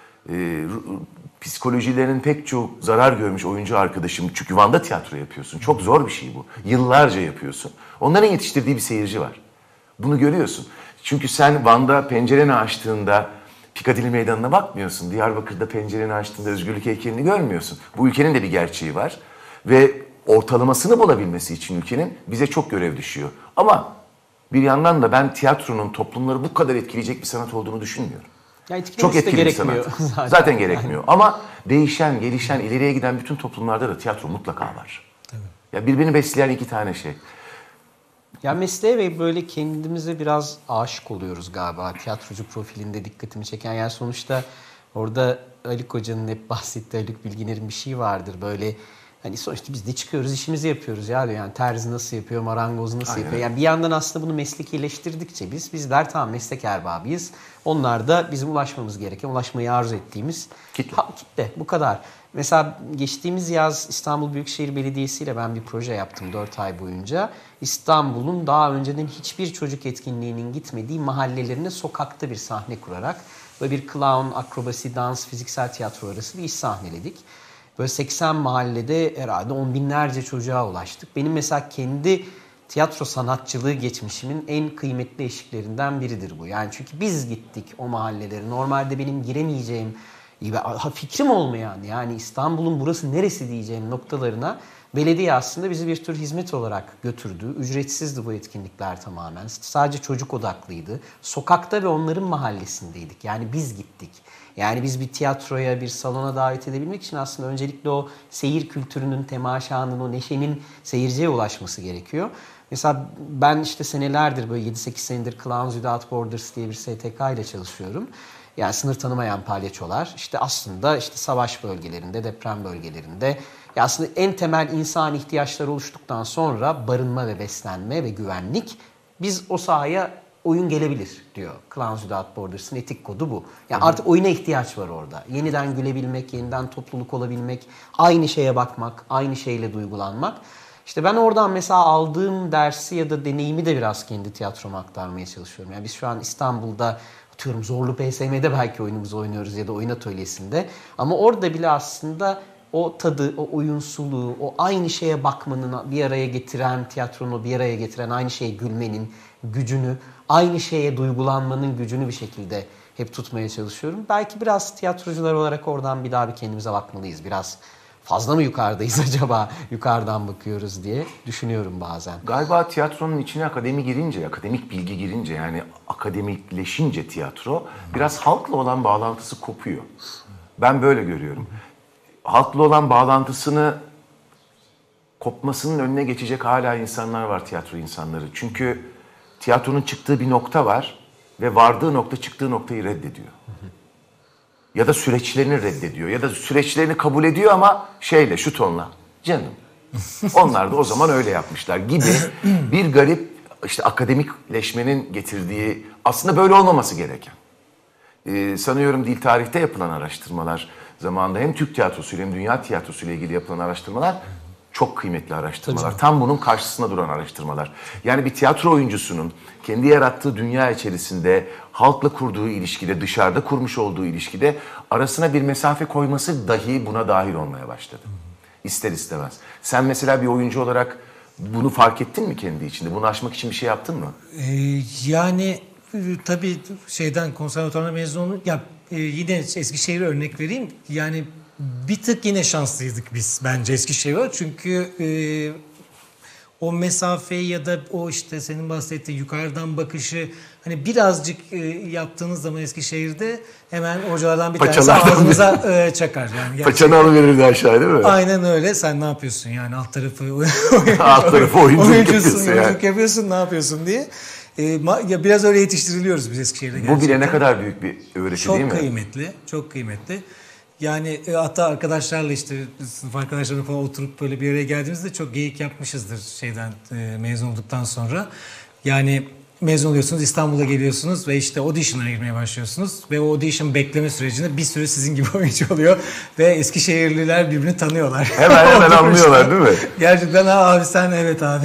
psikolojilerinin pek çok zarar görmüş oyuncu arkadaşım, çünkü Van'da tiyatro yapıyorsun. Çok zor bir şey bu. Yıllarca yapıyorsun. Onların yetiştirdiği bir seyirci var. Bunu görüyorsun. Çünkü sen Van'da pencereni açtığında Piccadilly Meydanı'na bakmıyorsun. Diyarbakır'da pencereni açtığında Özgürlük heykelini görmüyorsun. Bu ülkenin de bir gerçeği var. Ve ortalamasını bulabilmesi için ülkenin bize çok görev düşüyor. Ama bir yandan da ben tiyatronun toplumları bu kadar etkileyecek bir sanat olduğunu düşünmüyorum. Ya Çok etkili bir gerekmiyor sanat. Zaten gerekmiyor. Ama değişen, gelişen, ileriye giden bütün toplumlarda da tiyatro mutlaka var. Tabii. Ya birbirini besleyen iki tane şey. Ya mesleğe ve böyle kendimize biraz aşık oluyoruz galiba. Tiyatrocu profilinde dikkatimi çeken. Yani sonuçta orada Haluk Hoca'nın hep bahsettiği, Haluk Bilginer'in bir şey vardır. Böyle hani sonuçta biz de çıkıyoruz, işimizi yapıyoruz ya diyor. Yani terzi nasıl yapıyor, marangoz nasıl yapıyor. Yani bir yandan aslında bunu meslekileştirdikçe bizler tamam meslek erbabıyız. Onlar da bizim ulaşmamız gereken, ulaşmayı arzu ettiğimiz kitle. Bu kadar. Mesela geçtiğimiz yaz İstanbul Büyükşehir Belediyesi ile ben bir proje yaptım 4 ay boyunca. İstanbul'un daha önceden hiçbir çocuk etkinliğinin gitmediği mahallelerine sokakta bir sahne kurarak böyle bir clown, akrobasi, dans, fiziksel tiyatro arası bir iş sahneledik. Böyle 80 mahallede herhalde 10 binlerce çocuğa ulaştık. Benim mesela kendi tiyatro sanatçılığı geçmişimin en kıymetli eşiklerinden biridir bu. Yani çünkü biz gittik o mahallelere. Normalde benim giremeyeceğim, fikrim olmayan, yani İstanbul'un burası neresi diyeceğim noktalarına belediye aslında bizi bir tür hizmet olarak götürdü. Ücretsizdi bu etkinlikler tamamen. Sadece çocuk odaklıydı. Sokakta ve onların mahallesindeydik. Yani biz gittik. Yani biz bir tiyatroya, bir salona davet edebilmek için aslında öncelikle o seyir kültürünün, temaşanın, o neşenin seyirciye ulaşması gerekiyor. Mesela ben işte senelerdir, böyle 7-8 senedir Clowns Without Borders diye bir STK ile çalışıyorum. Yani sınır tanımayan palyaçolar işte aslında işte savaş bölgelerinde, deprem bölgelerinde ya aslında en temel insan ihtiyaçları oluştuktan sonra barınma ve beslenme ve güvenlik, biz o sahaya oyun gelebilir diyor. Clowns Without Borders'ın etik kodu bu. Yani artık oyuna ihtiyaç var orada. Yeniden gülebilmek, yeniden topluluk olabilmek, aynı şeye bakmak, aynı şeyle duygulanmak. İşte ben oradan mesela aldığım dersi ya da deneyimi de biraz kendi tiyatroma aktarmaya çalışıyorum. Yani biz şu an İstanbul'da atıyorum Zorlu PSM'de belki oyunumuzu oynuyoruz ya da oyun atölyesinde. Ama orada bile aslında o tadı, o oyunsuluğu, o aynı şeye bakmanın bir araya getiren, tiyatronu bir araya getiren, aynı şeye gülmenin gücünü, aynı şeye duygulanmanın gücünü bir şekilde hep tutmaya çalışıyorum. Belki biraz tiyatrocular olarak oradan bir daha bir kendimize bakmalıyız. Biraz fazla mı yukarıdayız acaba, yukarıdan bakıyoruz diye düşünüyorum bazen. Galiba tiyatronun içine akademi girince, akademik bilgi girince, yani akademikleşince tiyatro biraz halkla olan bağlantısı kopuyor. Ben böyle görüyorum. Halkla olan bağlantısını kopmasının önüne geçecek hala insanlar var, tiyatro insanları. Çünkü tiyatronun çıktığı bir nokta var ve vardığı nokta çıktığı noktayı reddediyor. Ya da süreçlerini reddediyor ya da süreçlerini kabul ediyor ama şeyle, şu tonla, canım. Onlar da o zaman öyle yapmışlar gibi bir garip işte akademikleşmenin getirdiği, aslında böyle olmaması gereken. sanıyorum dil tarihte yapılan araştırmalar zamanında hem Türk tiyatrosuyla hem dünya tiyatrosuyla ilgili yapılan araştırmalar çok kıymetli araştırmalar. Tam bunun karşısında duran araştırmalar. Yani bir tiyatro oyuncusunun kendi yarattığı dünya içerisinde halkla kurduğu ilişkide, dışarıda kurmuş olduğu ilişkide arasına bir mesafe koyması dahi buna dahil olmaya başladı. İster istemez. Sen mesela bir oyuncu olarak bunu fark ettin mi kendi içinde? Bunu aşmak için bir şey yaptın mı? Yani tabii konservatuvardan mezun oldum. Ya yine Eskişehir'e örnek vereyim. Yani bir tık yine şanslıydık biz bence Eskişehir'e. Çünkü o mesafeyi ya da o işte senin bahsettiğin yukarıdan bakışı hani birazcık yaptığınız zaman Eskişehir'de hemen hocalardan bir tanesi ağzınıza çakar. Yani paçanı alıverirdi aşağı değil mi? Aynen öyle. Sen ne yapıyorsun yani alt tarafı oyunculuk yapıyorsun ne yapıyorsun diye. Ya biraz öyle yetiştiriliyoruz biz Eskişehir'de gerçekten. Bu bile ne kadar büyük bir öğreti değil mi? Çok kıymetli, çok kıymetli. Yani hatta arkadaşlarla işte sınıf arkadaşlarla falan oturup böyle bir araya geldiğimizde çok geyik yapmışızdır mezun olduktan sonra. Yani mezun oluyorsunuz, İstanbul'a geliyorsunuz ve işte audition'a girmeye başlıyorsunuz. Ve o audition bekleme sürecinde bir sürü sizin gibi oyuncu oluyor. Ve Eskişehirliler birbirini tanıyorlar. Hemen anlıyorlar değil mi? Gerçekten abi sen evet abi.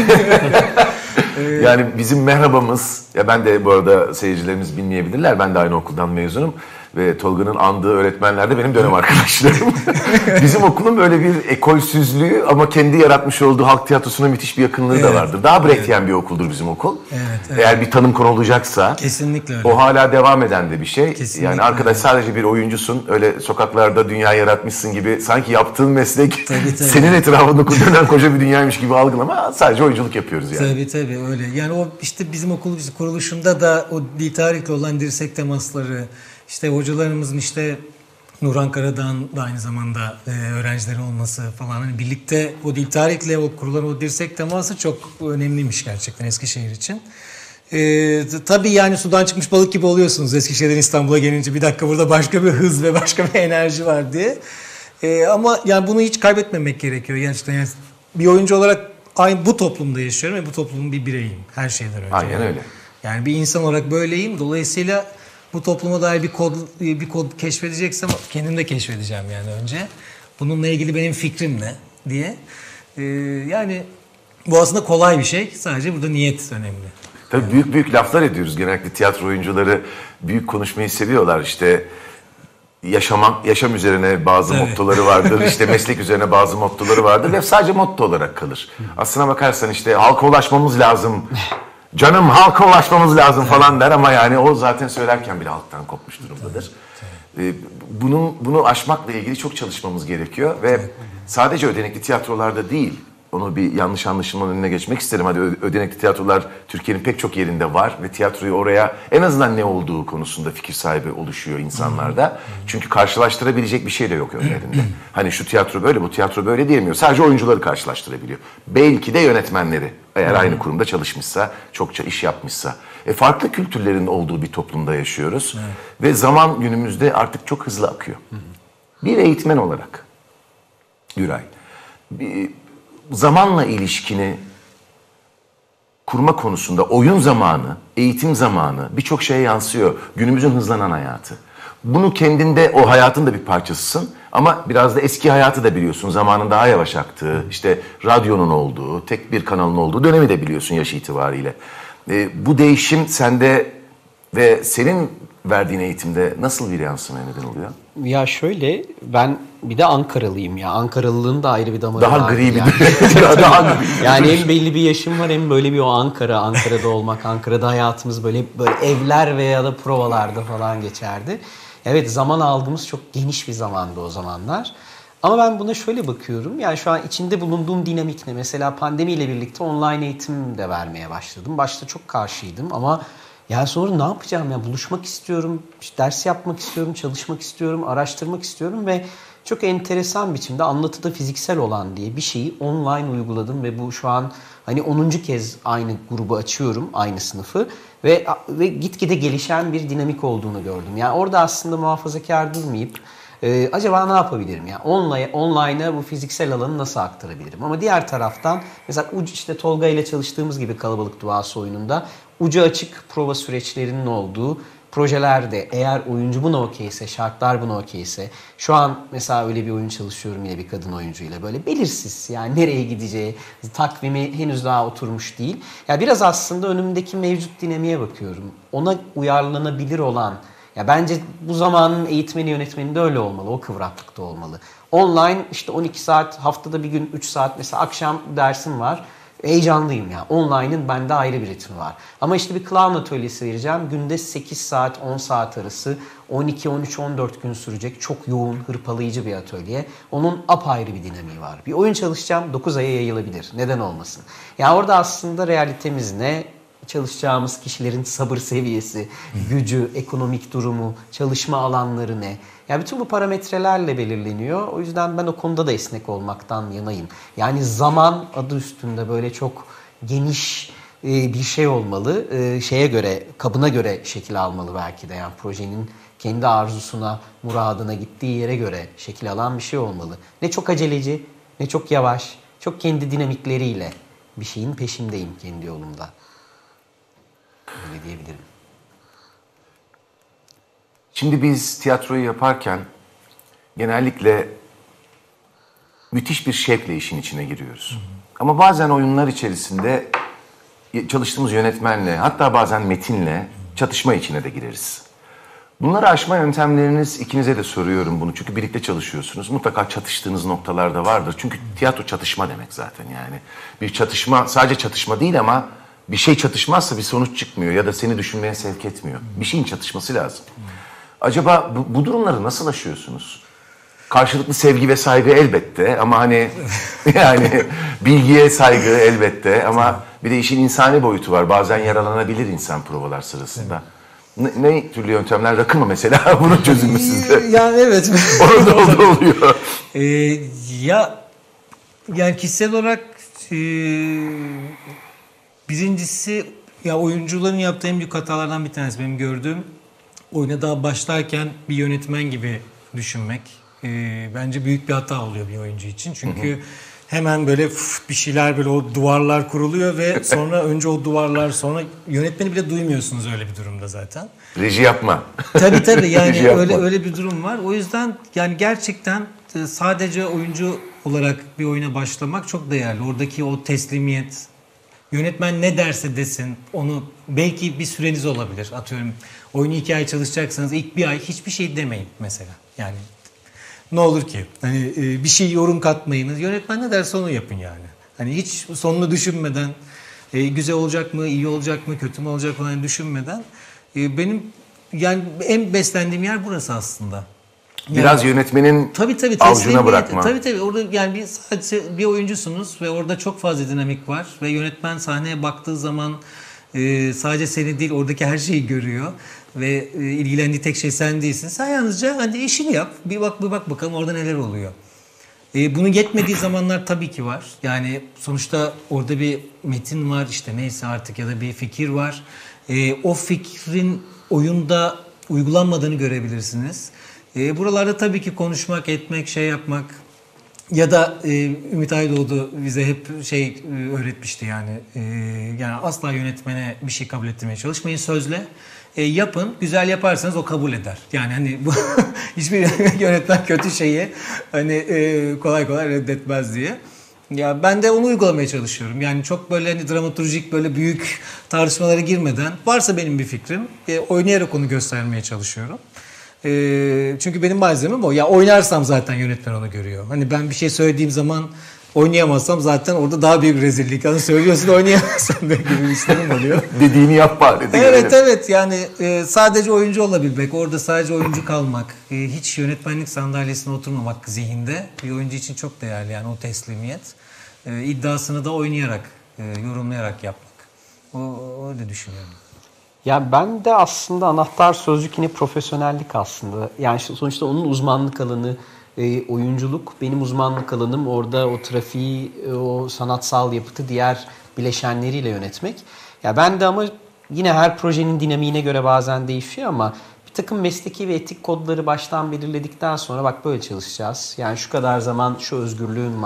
Yani bizim merhabamız, ya ben de bu arada seyircilerimiz bilmeyebilirler, ben de aynı okuldan mezunum ve Tolga'nın andığı öğretmenler de benim dönem arkadaşlarım. Bizim okulun böyle bir ekolsüzlüğü ama kendi yaratmış olduğu halk tiyatrosuna müthiş bir yakınlığı da vardır. Daha Brechtian bir okuldur bizim okul. Evet. Eğer bir tanım konulacaksa kesinlikle öyle. O hala devam eden de bir şey. Kesinlikle yani arkadaş sadece bir oyuncusun, öyle sokaklarda dünya yaratmışsın gibi sanki yaptığın meslek tabii. senin etrafında dönen koca bir dünyaymış gibi algılama, sadece oyunculuk yapıyoruz yani. Tabii öyle. Yani o işte bizim okul kuruluşunda da o dil tarihle olan dirsek temasları, işte hocalarımızın işte Nurhan Karadağ'ın da aynı zamanda öğrencileri olması falan hani birlikte o dil tarihle o kurulan o dirsek teması çok önemliymiş gerçekten Eskişehir için. Tabii yani sudan çıkmış balık gibi oluyorsunuz Eskişehir'den İstanbul'a gelince, bir dakika burada başka bir hız ve başka bir enerji var diye. Ama yani bunu hiç kaybetmemek gerekiyor gerçekten. Yani bir oyuncu olarak aynı bu toplumda yaşıyorum ve bu toplumun bir bireyiyim her şeyden önce. Aynen öyle. Yani bir insan olarak böyleyim. Dolayısıyla bu topluma dair bir kod keşfedeceksem kendim de keşfedeceğim yani önce. Bununla ilgili benim fikrim ne diye. Yani bu aslında kolay bir şey. Sadece burada niyet önemli. Tabii büyük laflar ediyoruz. Genellikle tiyatro oyuncuları büyük konuşmayı seviyorlar. İşte yaşam üzerine bazı mottoları vardır. İşte meslek üzerine bazı mottoları vardır ve sadece motto olarak kalır. Aslına bakarsan işte halka ulaşmamız lazım. Canım halka ulaşmamız lazım falan der ama yani o zaten söylerken bile halktan kopmuş durumdadır. Bunu aşmakla ilgili çok çalışmamız gerekiyor ve sadece ödenekli tiyatrolarda değil, onu bir yanlış anlaşılmanın önüne geçmek isterim. Hadi ödenekli tiyatrolar Türkiye'nin pek çok yerinde var ve tiyatroyu oraya en azından ne olduğu konusunda fikir sahibi oluşuyor insanlarda. Çünkü karşılaştırabilecek bir şey de yok önlerinde. Hani şu tiyatro böyle, bu tiyatro böyle diyemiyor. Sadece oyuncuları karşılaştırabiliyor. Belki de yönetmenleri, eğer aynı kurumda çalışmışsa, çokça iş yapmışsa. Farklı kültürlerin olduğu bir toplumda yaşıyoruz. Ve zaman günümüzde artık çok hızlı akıyor. Bir eğitmen olarak, Güray, zamanla ilişkini kurma konusunda oyun zamanı, eğitim zamanı birçok şeye yansıyor. Günümüzün hızlanan hayatı. Bunu kendinde, o hayatın da bir parçasısın ama biraz da eski hayatı da biliyorsun. Zamanın daha yavaş aktığı, işte radyonun olduğu, tek bir kanalın olduğu dönemi de biliyorsun yaş itibariyle. Bu değişim sende ve senin verdiğin eğitimde nasıl bir yansımaya neden oluyor? Ya şöyle, ben bir de Ankaralıyım ya. Ankaralılığın da ayrı bir damarı daha var. Gri bir yani. daha gri. Yani hem belli bir yaşım var hem böyle bir o Ankara'da olmak. Ankara'da hayatımız böyle evler veya da provalarda falan geçerdi. Evet, zaman algımız çok geniş bir zamandı o zamanlar. Ama ben buna şöyle bakıyorum. Yani şu an içinde bulunduğum dinamik ne? Mesela pandemiyle birlikte online eğitim de vermeye başladım. Başta çok karşıydım ama yani sonra ne yapacağım ya? Buluşmak istiyorum, ders yapmak istiyorum, çalışmak istiyorum, araştırmak istiyorum ve çok enteresan biçimde anlatıda fiziksel olan diye bir şeyi online uyguladım ve bu şu an hani 10. kez aynı grubu açıyorum, aynı sınıfı ve gitgide gelişen bir dinamik olduğunu gördüm. Yani orada aslında muhafazakar durmayıp acaba ne yapabilirim? Yani online'a bu fiziksel alanı nasıl aktarabilirim? Ama diğer taraftan mesela işte Tolga ile çalıştığımız gibi kalabalık duası oyununda ucu açık prova süreçlerinin olduğu projelerde eğer oyuncu buna okeyse, şartlar buna okeyse, şu an mesela öyle bir oyun çalışıyorum yine bir kadın oyuncuyla, böyle belirsiz yani nereye gideceği, takvimi henüz daha oturmuş değil. Ya biraz aslında önümdeki mevcut dinamiğe bakıyorum. Ona uyarlanabilir olan, ya bence bu zamanın eğitmeni yönetmeni de öyle olmalı, o kıvraklıkta olmalı. Online işte 12 saat, haftada bir gün 3 saat mesela akşam dersim var. Heyecanlıyım ya. Online'ın bende ayrı bir ritmi var. Ama işte bir clown atölyesi vereceğim. Günde 8 saat, 10 saat arası 12, 13, 14 gün sürecek çok yoğun, hırpalayıcı bir atölye. Onun apayrı bir dinamiği var. Bir oyun çalışacağım, 9 aya yayılabilir. Neden olmasın? Ya orada aslında realitemiz ne? Çalışacağımız kişilerin sabır seviyesi, gücü, ekonomik durumu, çalışma alanları ne? Ya bütün bu parametrelerle belirleniyor. O yüzden ben o konuda da esnek olmaktan yanayım. Yani zaman adı üstünde böyle çok geniş bir şey olmalı. Şeye göre, kabına göre şekil almalı belki de. Yani projenin kendi arzusuna, muradına gittiği yere göre şekil alan bir şey olmalı. Ne çok aceleci, ne çok yavaş, çok kendi dinamikleriyle bir şeyin peşindeyim kendi yolumda. Öyle diyebilirim. Şimdi biz tiyatroyu yaparken genellikle müthiş bir şevkle işin içine giriyoruz. Ama bazen oyunlar içerisinde çalıştığımız yönetmenle, hatta bazen metinle çatışma içine de gireriz. Bunları aşma yöntemleriniz, ikinize de soruyorum bunu. Çünkü birlikte çalışıyorsunuz. Mutlaka çatıştığınız noktalar da vardır. Çünkü tiyatro çatışma demek zaten yani. Bir çatışma, sadece çatışma değil ama bir şey çatışmazsa bir sonuç çıkmıyor ya da seni düşünmeye sevk etmiyor. Bir şeyin çatışması lazım. Acaba bu durumları nasıl aşıyorsunuz? Karşılıklı sevgi ve saygı elbette ama hani yani bilgiye saygı elbette ama bir de işin insani boyutu var. Bazen yaralanabilir insan provalar sırasında. Ne türlü yöntemler? Rakı mı mesela? Bunun çözümü sizde. Yani evet. Orada oluyor. Yani kişisel olarak birincisi ya oyuncuların yaptığı en büyük hatalardan bir tanesi benim gördüğüm, oyuna daha başlarken bir yönetmen gibi düşünmek bence büyük bir hata oluyor bir oyuncu için. Çünkü hemen böyle bir şeyler, böyle o duvarlar kuruluyor ve sonra önce o duvarlar, sonra yönetmeni bile duymuyorsunuz öyle bir durumda zaten. Reji yapma. Tabii yani Reji yapma. öyle bir durum var. O yüzden yani gerçekten sadece oyuncu olarak bir oyuna başlamak çok değerli. Oradaki o teslimiyet, yönetmen ne derse desin, onu belki bir süreniz olabilir. Atıyorum oyunu 2 ay çalışacaksanız ilk 1 ay hiçbir şey demeyin mesela. Yani ne olur ki? Hani bir şey yorum katmayınız. Yönetmen ne derse onu yapın yani. Hani hiç sonunu düşünmeden, güzel olacak mı, iyi olacak mı, kötü mü olacak falan düşünmeden. Benim yani en beslendiğim yer burası aslında. Biraz yani, yönetmenin avucuna bırakma. Tabii orada yani sadece bir oyuncusunuz ve orada çok fazla dinamik var ve yönetmen sahneye baktığı zaman sadece seni değil oradaki her şeyi görüyor ve ilgilendiği tek şey sen değilsin. Sen yalnızca hani işini yap, bir bak bakalım orada neler oluyor. Bunun yetmediği zamanlar tabii ki var. Yani sonuçta orada bir metin var işte neyse artık ya da bir fikir var. O fikrin oyunda uygulanmadığını görebilirsiniz. Buralarda tabii ki konuşmak, etmek, şey yapmak ya da Ümit Aydoğdu bize hep öğretmişti yani. Yani asla yönetmene bir şey kabul ettirmeye çalışmayın sözle. Yapın, güzel yaparsanız o kabul eder. Yani hani bu hiçbir yönetmen kötü şeyi hani kolay reddetmez diye. Ya ben de onu uygulamaya çalışıyorum. Yani çok böyle hani dramaturjik böyle büyük tartışmalara girmeden varsa benim bir fikrim oynayarak onu göstermeye çalışıyorum. Çünkü benim malzemem o. Ya oynarsam zaten yönetmen onu görüyor. Hani ben bir şey söylediğim zaman oynayamazsam zaten orada daha büyük rezillik. Hani söylüyorsun oynayamazsam da gibi bir sorun oluyor. Dediğini yap bari. Evet yani sadece oyuncu olabilmek, orada sadece oyuncu kalmak, hiç yönetmenlik sandalyesine oturmamak zihinde bir oyuncu için çok değerli. Yani o teslimiyet. İddiasını da oynayarak, yorumlayarak yapmak. Öyle düşünüyorum. Ya ben de aslında anahtar sözcük yine profesyonellik aslında. Yani sonuçta onun uzmanlık alanı oyunculuk. Benim uzmanlık alanım orada o trafiği, o sanatsal yapıtı diğer bileşenleriyle yönetmek. Ya ben de ama yine her projenin dinamiğine göre bazen değişiyor ama bir takım mesleki ve etik kodları baştan belirledikten sonra bak böyle çalışacağız. Yani şu kadar zaman şu özgürlüğün var.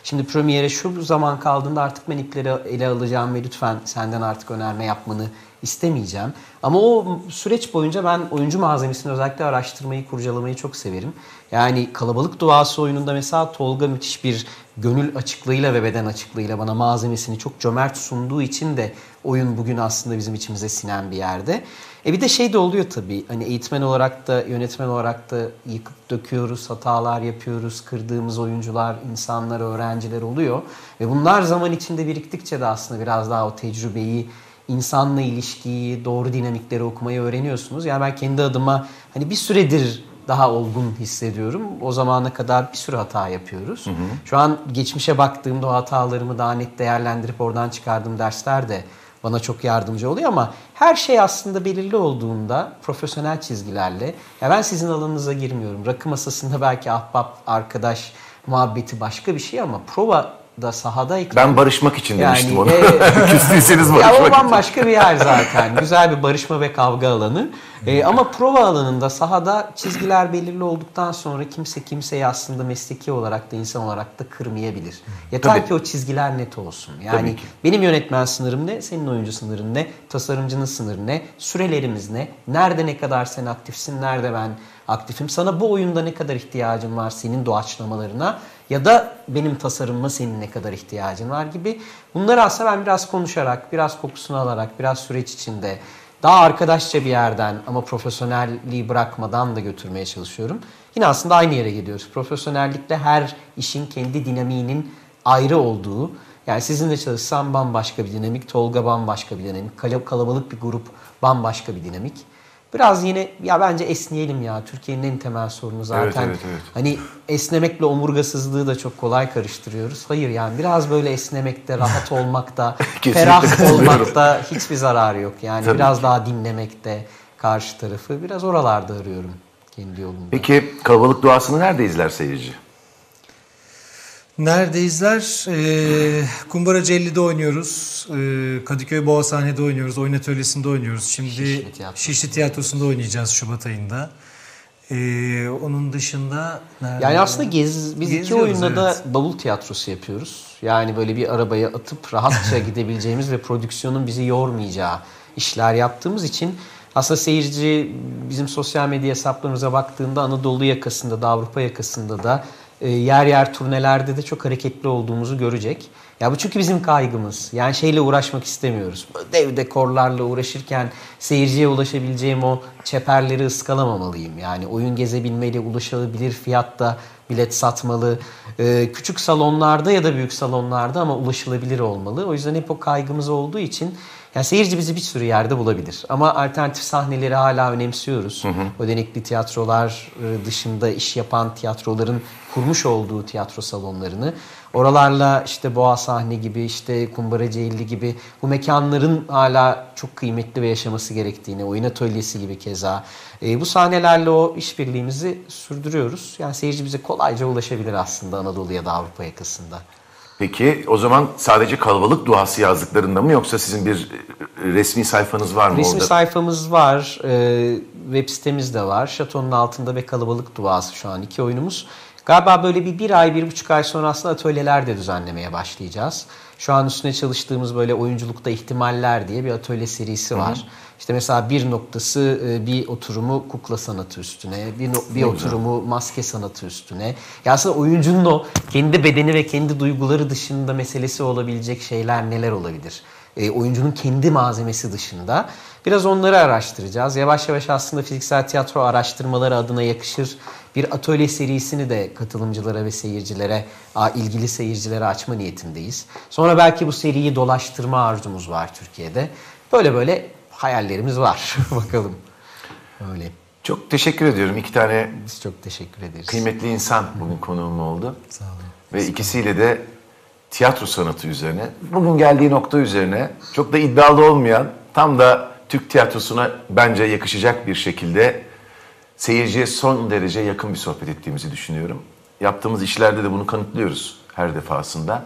Şimdi premiere şu zaman kaldığında artık ben ipleri ele alacağım ve lütfen senden artık önerme yapmanı istemeyeceğim. Ama o süreç boyunca ben oyuncu malzemesini özellikle araştırmayı, kurcalamayı çok severim. Yani Kalabalık Duası oyununda mesela Tolga müthiş bir gönül açıklığıyla ve beden açıklığıyla bana malzemesini çok cömert sunduğu için de oyun bugün aslında bizim içimize sinen bir yerde. Bir de şey de oluyor tabii. Hani eğitmen olarak da, yönetmen olarak da yıkıp döküyoruz, hatalar yapıyoruz, kırdığımız oyuncular, insanlar, öğrenciler oluyor. Ve bunlar zaman içinde biriktikçe de aslında biraz daha o tecrübeyi, insanla ilişkiyi, doğru dinamikleri okumayı öğreniyorsunuz. Yani ben kendi adıma hani bir süredir daha olgun hissediyorum. O zamana kadar bir sürü hata yapıyoruz. Şu an geçmişe baktığımda o hatalarımı daha net değerlendirip oradan çıkardığım dersler de bana çok yardımcı oluyor ama her şey aslında belirli olduğunda profesyonel çizgilerle, ya ben sizin alanınıza girmiyorum. Rakı masasında belki ahbap, arkadaş muhabbeti başka bir şey ama prova da sahadayken... Ben barışmak için demiştim onu. Küstüyseniz barışmak için. O bambaşka bir yer zaten. Güzel bir barışma ve kavga alanı. Ama prova alanında sahada çizgiler belirli olduktan sonra kimse kimseyi aslında mesleki olarak da insan olarak da kırmayabilir. Yeter ki o çizgiler net olsun. Yani benim yönetmen sınırım ne, senin oyuncu sınırın ne, tasarımcının sınırı ne, sürelerimiz ne, nerede ne kadar sen aktifsin, nerede ben aktifim, sana bu oyunda ne kadar ihtiyacın var senin doğaçlamalarına ya da benim tasarımıma senin ne kadar ihtiyacın var gibi. Bunları aslında ben biraz konuşarak, biraz kokusunu alarak, biraz süreç içinde daha arkadaşça bir yerden ama profesyonelliği bırakmadan da götürmeye çalışıyorum. Yine aslında aynı yere geliyoruz. Profesyonellikle her işin kendi dinamiğinin ayrı olduğu, yani sizinle çalışsam bambaşka bir dinamik, Tolga bambaşka bir dinamik, kalabalık bir grup bambaşka bir dinamik. Biraz yine ya bence esneyelim ya. Türkiye'nin en temel sorunu zaten. Evet. Hani esnemekle omurgasızlığı da çok kolay karıştırıyoruz. Hayır yani biraz böyle esnemekte, rahat olmakta, ferah olmakta hiçbir zararı yok. Yani biraz daha dinlemekte karşı tarafı. Biraz oralarda arıyorum kendi yolumda. Peki Kalabalık Duası'nı nerede izler seyirci? Nerede izler? Kumbaracı 50'de oynuyoruz. Kadıköy Boğa sahnede oynuyoruz. Oyun atölyesinde oynuyoruz. Şimdi Şişli Tiyatrosu'nda oynayacağız Şubat ayında. Onun dışında nerede? Yani aslında biz iki oyunda da bavul tiyatrosu yapıyoruz. Yani böyle bir arabaya atıp rahatça gidebileceğimiz ve prodüksiyonun bizi yormayacağı işler yaptığımız için aslında seyirci bizim sosyal medya hesaplarımıza baktığında Anadolu yakasında da Avrupa yakasında da yer yer turnelerde de çok hareketli olduğumuzu görecek. Ya bu çünkü bizim kaygımız. Yani şeyle uğraşmak istemiyoruz. Dev dekorlarla uğraşırken seyirciye ulaşabileceğim o çeperleri ıskalamamalıyım. Yani oyun gezebilmeli, ulaşılabilir fiyatta bilet satmalı. Küçük salonlarda ya da büyük salonlarda ama ulaşılabilir olmalı. O yüzden hep o kaygımız olduğu için yani seyirci bizi bir sürü yerde bulabilir. Ama alternatif sahneleri hala önemsiyoruz. Ödenekli tiyatrolar dışında iş yapan tiyatroların kurmuş olduğu tiyatro salonlarını. Oralarla işte Boğa sahne gibi, işte Kumbaracı 50 gibi bu mekanların hala çok kıymetli ve yaşaması gerektiğini, oyun atölyesi gibi keza. Bu sahnelerle o işbirliğimizi sürdürüyoruz. Yani seyirci bize kolayca ulaşabilir aslında Anadolu ya da Avrupa yakasında. Peki o zaman sadece Kalabalık Duası yazdıklarında mı yoksa sizin bir resmi sayfanız var mı resmi orada? Resmi sayfamız var, web sitemiz de var. Şatonun Altında ve Kalabalık Duası şu an 2 oyunumuz. Galiba böyle bir ay, 1,5 ay sonra aslında atölyeler de düzenlemeye başlayacağız. Şu an üstüne çalıştığımız böyle oyunculukta ihtimaller diye bir atölye serisi var. İşte mesela bir noktası bir oturumu kukla sanatı üstüne, bir oturumu maske sanatı üstüne. Ya aslında oyuncunun o kendi bedeni ve kendi duyguları dışında meselesi olabilecek şeyler neler olabilir? Oyuncunun kendi malzemesi dışında. Biraz onları araştıracağız. Yavaş yavaş aslında fiziksel tiyatro araştırmaları adına yakışır bir atölye serisini de katılımcılara ve seyircilere, ilgili seyircilere açma niyetindeyiz. Sonra belki bu seriyi dolaştırma arzumuz var Türkiye'de. Böyle hayallerimiz var. Bakalım. Öyle. Çok teşekkür ediyorum. 2 tane biz çok teşekkür ederiz. Kıymetli insan bugün konuğum oldu. Sağ olun. Ve ikisiyle de tiyatro sanatı üzerine, bugün geldiği nokta üzerine çok da iddialı olmayan, tam da Türk tiyatrosuna bence yakışacak bir şekilde seyirciye son derece yakın bir sohbet ettiğimizi düşünüyorum. Yaptığımız işlerde de bunu kanıtlıyoruz her defasında.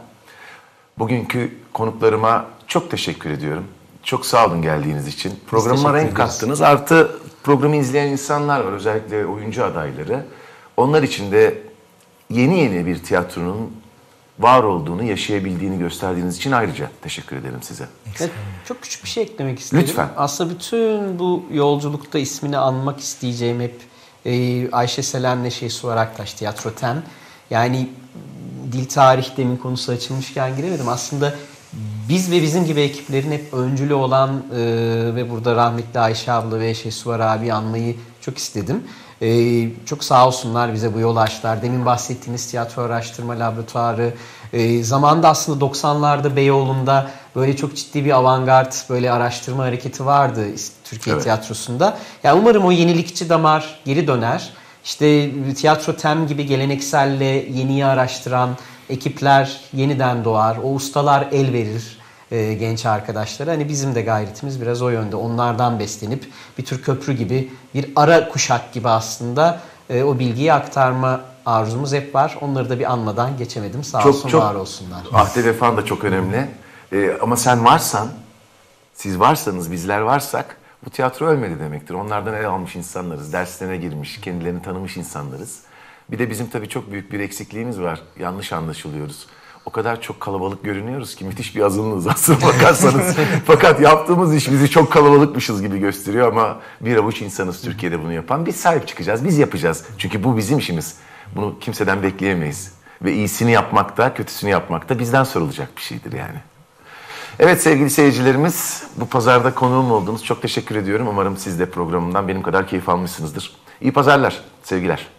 Bugünkü konuklarıma çok teşekkür ediyorum. Çok sağ olun geldiğiniz için. Programa renk kattınız. Artı programı izleyen insanlar var, özellikle oyuncu adayları. Onlar için de yeni bir tiyatronun var olduğunu, yaşayabildiğini gösterdiğiniz için ayrıca teşekkür ederim size. Evet, çok küçük bir şey eklemek isterim. Lütfen. Aslında bütün bu yolculukta ismini anmak isteyeceğim hep Ayşe Selen'le Suvar Aktaş, Tiyatro Ten. Yani dil tarih demin konusu açılmışken giremedim. Aslında biz ve bizim gibi ekiplerin hep öncülü olan ve burada rahmetli Ayşe abla ve Suvar abi anmayı çok istedim. Çok sağ olsunlar, bize bu yolu açtılar. Demin bahsettiğiniz tiyatro araştırma laboratuvarı, zamanında aslında 90'larda Beyoğlu'nda böyle çok ciddi bir avantgard böyle araştırma hareketi vardı Türkiye tiyatrosunda. Yani umarım o yenilikçi damar geri döner. İşte Tiyatro Tem gibi gelenekselle yeniyi araştıran ekipler yeniden doğar. O ustalar el verir genç arkadaşlara. Hani bizim de gayretimiz biraz o yönde. Onlardan beslenip bir tür köprü gibi, bir ara kuşak gibi aslında o bilgiyi aktarma arzumuz hep var. Onları da bir anmadan geçemedim. Sağ olsun, var olsunlar. Ahde vefan da çok önemli. Ama sen varsan, siz varsanız, bizler varsak bu tiyatro ölmedi demektir. Onlardan el almış insanlarız, derslerine girmiş, kendilerini tanımış insanlarız. Bir de bizim tabii çok büyük bir eksikliğimiz var. Yanlış anlaşılıyoruz. O kadar çok kalabalık görünüyoruz ki müthiş bir azınlığız aslında bakarsanız. Fakat yaptığımız iş bizi çok kalabalıkmışız gibi gösteriyor ama bir avuç insanız Türkiye'de bunu yapan. Biz sahip çıkacağız, biz yapacağız. Çünkü bu bizim işimiz. Bunu kimseden bekleyemeyiz. Ve iyisini yapmak da, kötüsünü yapmak da bizden sorulacak bir şeydir yani. Evet sevgili seyircilerimiz, bu pazarda konuğum oldunuz. Çok teşekkür ediyorum. Umarım siz de programımdan benim kadar keyif almışsınızdır. İyi pazarlar, sevgiler.